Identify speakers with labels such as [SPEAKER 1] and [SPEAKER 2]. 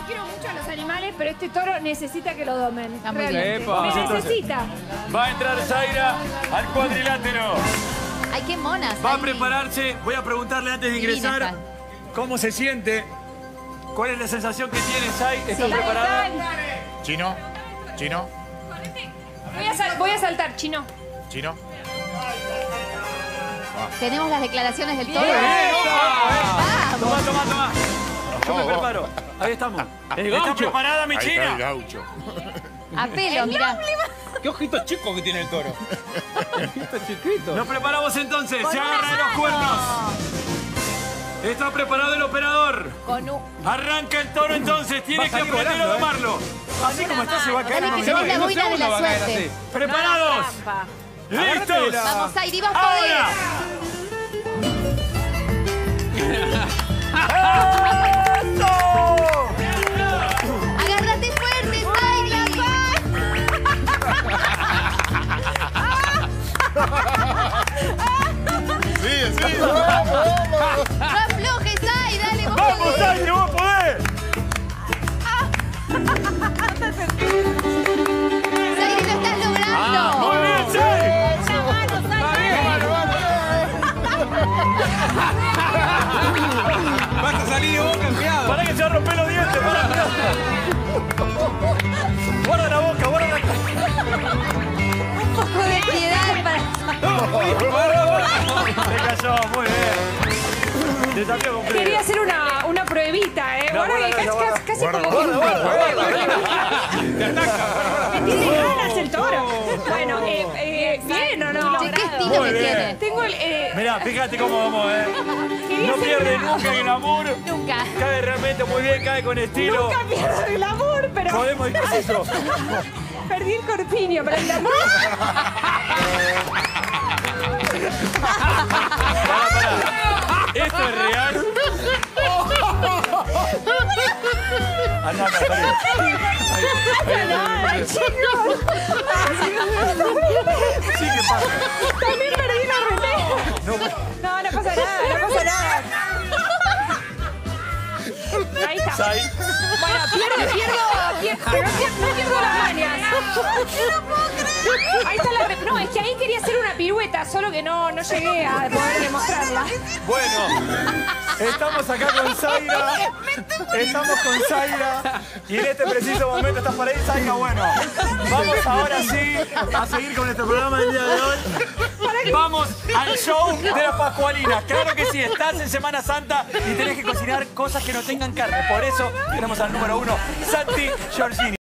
[SPEAKER 1] quiero mucho a los animales, pero este toro necesita que lo domen.
[SPEAKER 2] Realmente.
[SPEAKER 1] Me necesita.
[SPEAKER 3] Va a entrar Zaira al cuadrilátero.
[SPEAKER 4] Ay, qué monas.
[SPEAKER 3] Va a prepararse. Voy a preguntarle antes de ingresar cómo se siente. ¿Cuál es la sensación que tiene, Zay? ¿Está preparada?
[SPEAKER 5] Chino. Chino.
[SPEAKER 1] Voy a saltar, Chino.
[SPEAKER 5] Chino.
[SPEAKER 4] Tenemos las declaraciones del toro.
[SPEAKER 3] Toma, toma, toma. Yo me preparo. Ahí estamos. ¿Está preparada, mi
[SPEAKER 5] Ahí
[SPEAKER 3] china?
[SPEAKER 5] está el gaucho.
[SPEAKER 4] A pelo, mirá.
[SPEAKER 2] Qué ojitos chicos que tiene el toro. Ojitos chiquitos.
[SPEAKER 3] Nos preparamos entonces. Se agarra de los cuernos. Está preparado el operador. Arranca el toro entonces. Tiene que aprender a domarlo. Así como está se va a caer.
[SPEAKER 4] Dale, que tenés la boina de la suerte.
[SPEAKER 3] ¿Preparados? ¡Listos!
[SPEAKER 4] Vamos, Zaira, vas
[SPEAKER 3] ¡Ahora!
[SPEAKER 4] Agárrate fuerte, Zaira.
[SPEAKER 5] Sigue, sigue.
[SPEAKER 4] No aflojes, Zaira, dale, vos
[SPEAKER 3] ¡Vamos,
[SPEAKER 4] podés.
[SPEAKER 3] Zaira, vos podés!
[SPEAKER 4] Zaira, lo estás logrando.
[SPEAKER 3] ¡Muy bien, Zaira!
[SPEAKER 2] Vas a salir vos cambiado.
[SPEAKER 3] ¡Para que se va a romper los dientes! ¡Para! ¡Guarda la boca, guarda la boca!
[SPEAKER 4] Un poco de piedad para...
[SPEAKER 3] Se cayó, muy bien. Desafío completo.
[SPEAKER 1] Quería hacer una pruebita, ¿eh?
[SPEAKER 3] No,
[SPEAKER 1] Bueno,
[SPEAKER 3] guarda,
[SPEAKER 1] casi como que...
[SPEAKER 2] Te ataca.
[SPEAKER 1] Me tiene ganas el toro. Bueno, ¿bien o no?
[SPEAKER 4] ¿De qué estilo
[SPEAKER 3] Muy
[SPEAKER 4] que
[SPEAKER 3] bien.
[SPEAKER 4] tiene?
[SPEAKER 1] Tengo el...
[SPEAKER 3] Mirá, fíjate cómo vamos, No pierde nunca el amor.
[SPEAKER 4] Nunca.
[SPEAKER 3] Cae realmente muy bien, cae con estilo.
[SPEAKER 1] Nunca pierdo el amor, pero...
[SPEAKER 3] Podemos ir eso.
[SPEAKER 1] Perdí el corpiño, pero el amor...
[SPEAKER 3] Pará. ¿Esto es real? Andá,
[SPEAKER 1] ¡Ay, chicos!
[SPEAKER 3] Sí, ¿qué pasa?
[SPEAKER 1] También perdí la remera. No pasa nada, no pasa nada. Ahí está.
[SPEAKER 3] Zay.
[SPEAKER 1] Bueno, no pierdo las mañas. Ahí está la remera. No, es que ahí quería hacer una pirueta, solo que no llegué a poder demostrarla.
[SPEAKER 3] Bueno, estamos acá con Zaira. Estamos con Zaira. Y en este preciso momento estás por ahí, Zaira. Bueno, vamos ahora sí a seguir con nuestro programa del día de hoy. Vamos al show de las pascualinas. Claro que sí, estás en Semana Santa y tenés que cocinar cosas que no tengan carne. Por eso tenemos al número 1, Santi Giorgini.